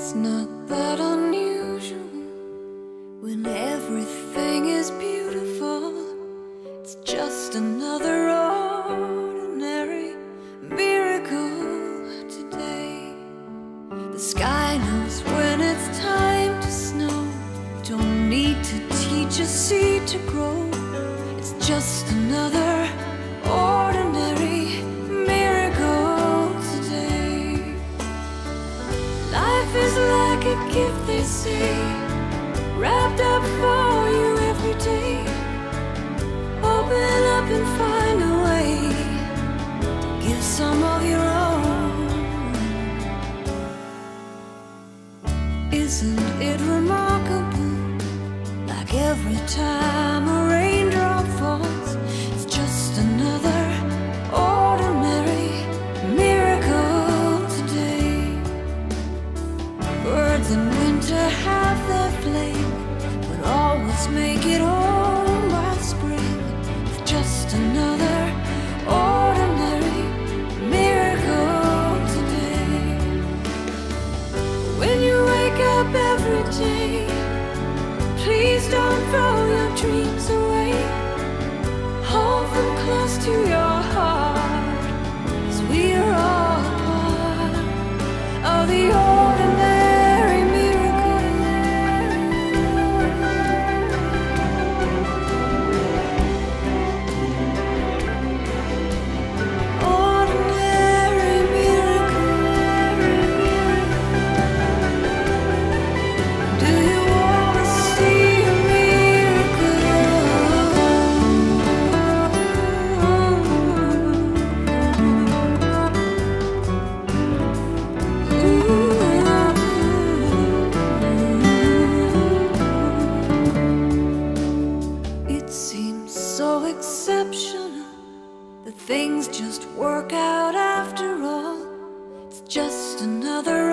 It's not that unusual when everything is beautiful. It's just another ordinary miracle today. The sky knows when it's time to snow. Don't need to teach a seed to grow. It's just another ordinary miracle today. Life is like a gift, they say, wrapped up for you every day. Open up and find a way to give some of your own. Isn't it remarkable? Like every time a raindrop falls, it's just another ordinary miracle today. Birds in winter have their flame, but always make it home by spring. It's just another ordinary miracle today. When you wake up every day, please don't throw your dreams away. Hold them close to your heart, 'cause we are all part of the ordinary miracle. Ordinary miracle. Do you wanna see a It seems so exceptional that things just work out after all. It's just another